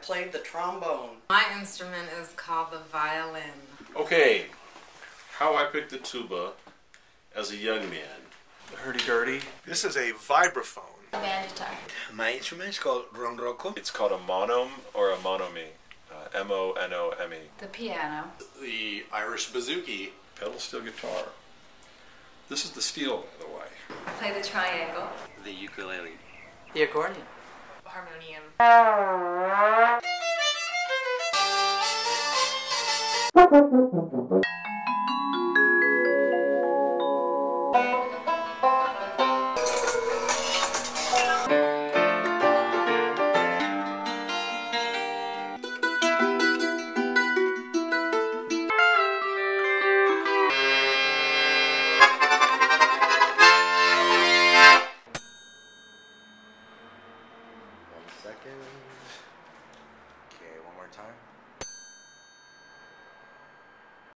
played the trombone. My instrument is called the violin. Okay, how I picked the tuba as a young man. The hurdy-gurdy. This is a vibraphone. A band guitar. My instrument is called ronroco. It's called a monome or a monome. M-O-N-O-M-E. The piano. The Irish bouzouki. Pedal steel guitar. This is the steel, by the way. I play the triangle. The ukulele. The accordion. Harmonium. Second. Okay, one more time.